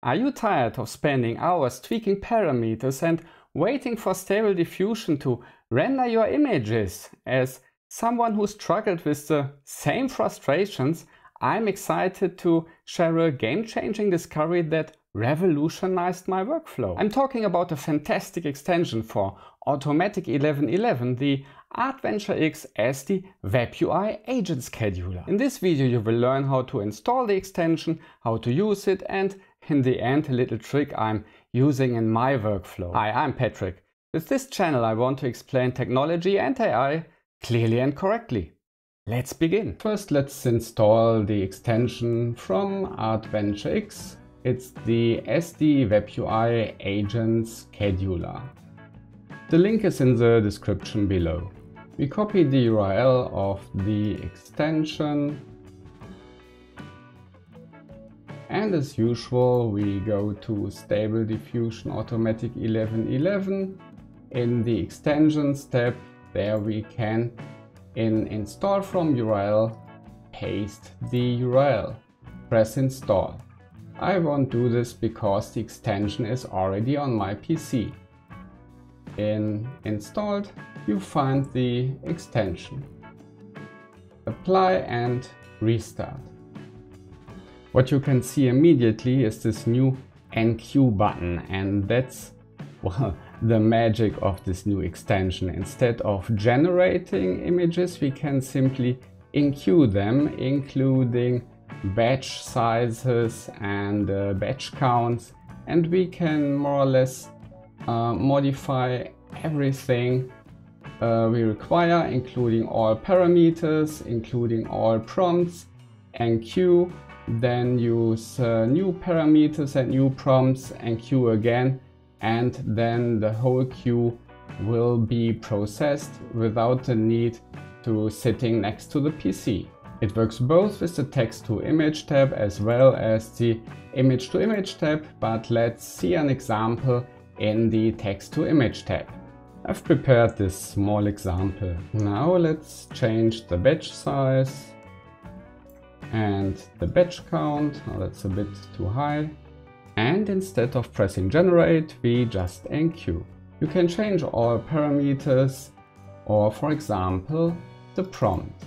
Are you tired of spending hours tweaking parameters and waiting for Stable Diffusion to render your images? As someone who struggled with the same frustrations, I'm excited to share a game-changing discovery that revolutionized my workflow. I'm talking about a fantastic extension for Automatic1111, the AdventureX SD WebUI Agent Scheduler. In this video you will learn how to install the extension, how to use it, and in the end a little trick I'm using in my workflow. Hi, I'm Patrick. With this channel I want to explain technology and AI clearly and correctly. Let's begin. First, let's install the extension from AdventureX. It's the SD WebUI Agent Scheduler. The link is in the description below. We copy the URL of the extension, and as usual we go to Stable Diffusion Automatic1111. In the extensions tab, there we can in Install from URL paste the URL. Press Install. I won't do this because the extension is already on my PC. In Installed, you find the extension. Apply and restart. What you can see immediately is this new enqueue button, and that's, well, the magic of this new extension. Instead of generating images, we can simply enqueue them, including batch sizes and batch counts, and we can more or less modify everything we require, including all parameters, including all prompts, enqueue, then use new parameters and new prompts, enqueue again, and then the whole queue will be processed without the need to sitting next to the PC. It works both with the text to image tab as well as the image to image tab, but let's see an example in the text to image tab. I've prepared this small example. Now let's change the batch size and the batch count. Now that's a bit too high. And instead of pressing generate, we just enqueue. You can change all parameters or, for example, the prompt.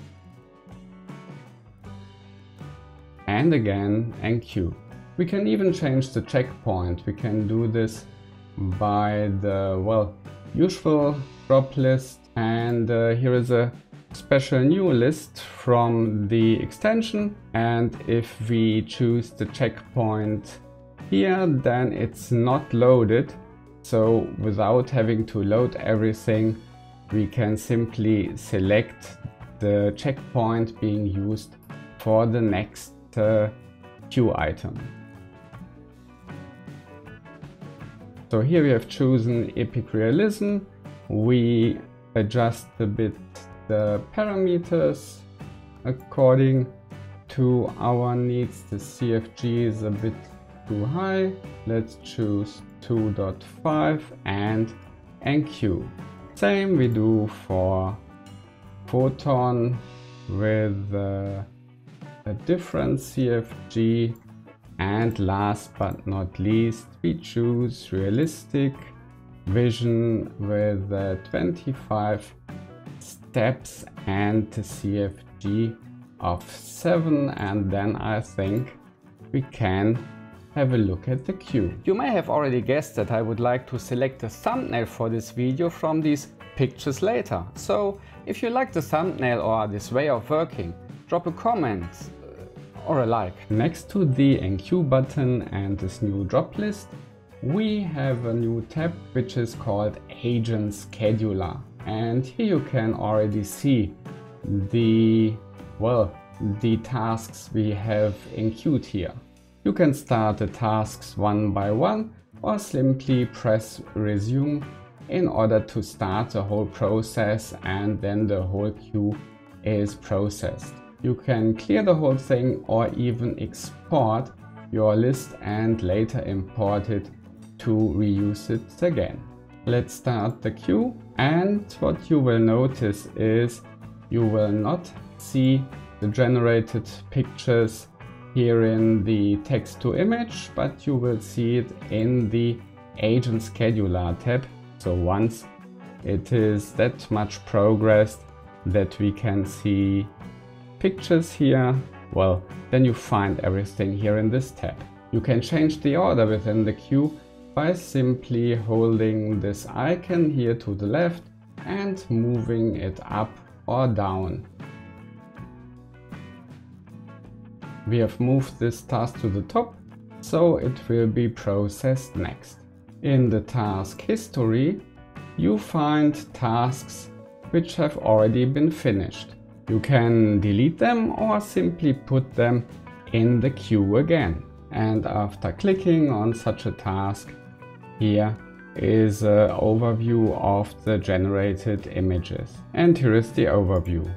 And again enqueue. We can even change the checkpoint. We can do this by the, well, usual drop list, and here is a special new list from the extension, and if we choose the checkpoint here, then it's not loaded. So without having to load everything, we can simply select the checkpoint being used for the next queue item. So here we have chosen Epic Realism. We adjust a bit the parameters according to our needs. The CFG is a bit too high. Let's choose 2.5 and enqueue. Same we do for Photon with a different CFG. And last but not least, we choose Realistic Vision with 25 steps and the CFG of 7, and then I think we can have a look at the queue. You may have already guessed that I would like to select a thumbnail for this video from these pictures later. So if you like the thumbnail or this way of working, drop a comment or a like. Next to the enqueue button and this new drop list, we have a new tab which is called Agent Scheduler. And here you can already see the tasks we have enqueued here. You can start the tasks one by one or simply press resume in order to start the whole process, and then the whole queue is processed. You can clear the whole thing or even export your list and later import it to reuse it again. Let's start the queue, and what you will notice is you will not see the generated pictures here in the text to image, but you will see it in the Agent Scheduler tab. So once it is that much progressed that we can see pictures here, well, then you find everything here in this tab. You can change the order within the queue by simply holding this icon here to the left and moving it up or down. We have moved this task to the top, so it will be processed next. In the task history, you find tasks which have already been finished. You can delete them or simply put them in the queue again. And after clicking on such a task, here is an overview of the generated images. And here is the overview.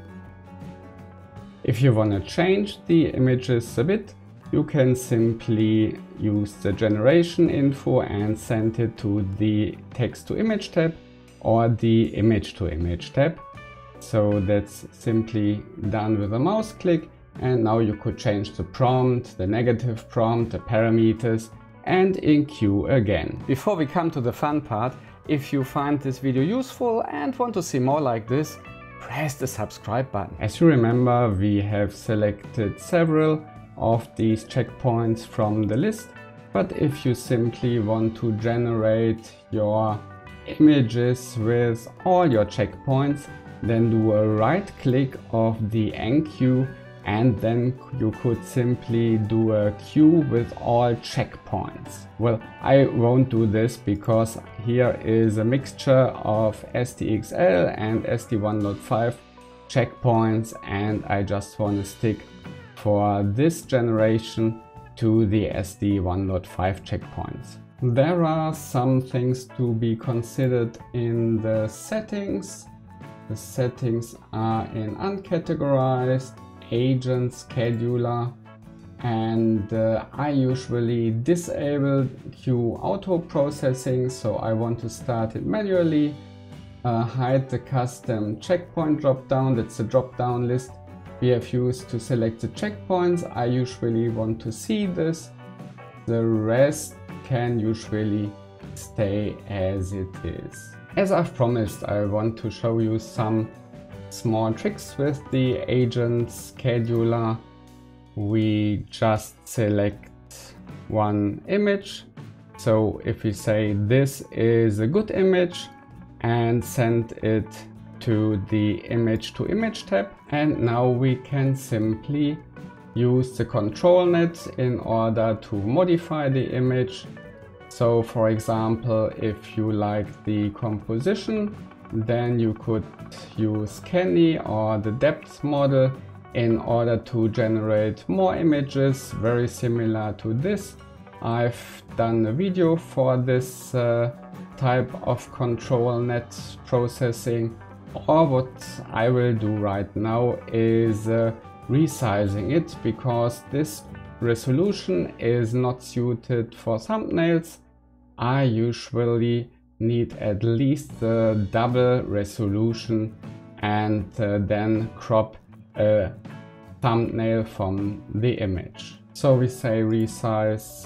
If you want to change the images a bit, you can simply use the generation info and send it to the text to image tab or the image to image tab. So that's simply done with a mouse click, and now you could change the prompt, the negative prompt, the parameters, and in queue again. Before we come to the fun part, if you find this video useful and want to see more like this, press the subscribe button. As you remember, we have selected several of these checkpoints from the list, but if you simply want to generate your images with all your checkpoints, then do a right click of the enqueue, and then you could simply do a queue with all checkpoints. Well, I won't do this because here is a mixture of SDXL and SD1.5 checkpoints, and I just want to stick for this generation to the SD1.5 checkpoints. There are some things to be considered in the settings. The settings are in uncategorized, Agent Scheduler, and I usually disable queue auto processing, so I want to start it manually. Hide the custom checkpoint drop-down, that's the drop-down list we have used to select the checkpoints. I usually want to see this. The rest can usually stay as it is. As I've promised, I want to show you some small tricks with the Agent Scheduler. We just select one image. So if we say this is a good image and send it to the image to image tab, and now we can simply use the ControlNet in order to modify the image. So for example, if you like the composition, then you could use Canny or the depth model in order to generate more images very similar to this. I've done a video for this type of ControlNet processing, or what I will do right now is resizing it, because this resolution is not suited for thumbnails. I usually need at least the double resolution and then crop a thumbnail from the image. So we say resize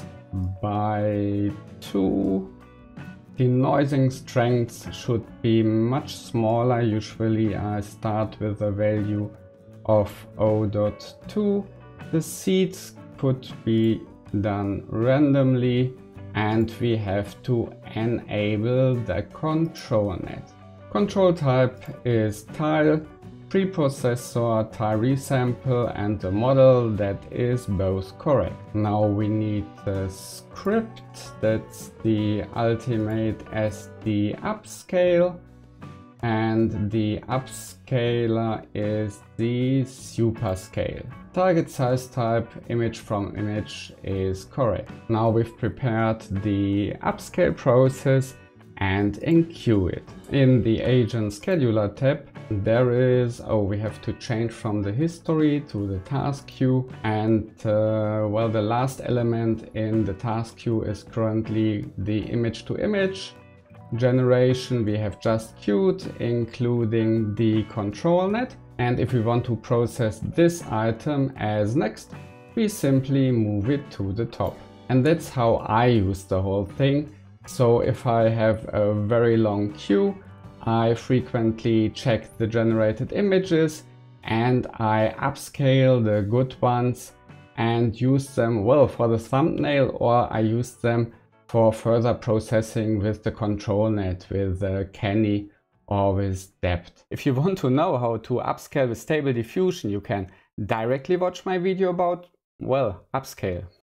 by 2. The noising strength should be much smaller. Usually I start with a value of 0.2. The seeds could be done randomly, and we have to enable the ControlNet. Control type is tile, preprocessor, tile resample, and the model that is both correct. Now we need the script, that's the ultimate SD upscale, and the upscaler is the superscale. Target size type, image from image, is correct. Now we've prepared the upscale process and enqueue it. In the Agent Scheduler tab, there is, we have to change from the history to the task queue, and well, the last element in the task queue is currently the image to image generation we have just queued, including the ControlNet. And if we want to process this item as next, we simply move it to the top. And that's how I use the whole thing. So if I have a very long queue, I frequently check the generated images and I upscale the good ones and use them, well, for the thumbnail, or I use them for further processing with the ControlNet, with Kenny or with Depth. If you want to know how to upscale with Stable Diffusion, you can directly watch my video about, well, upscale.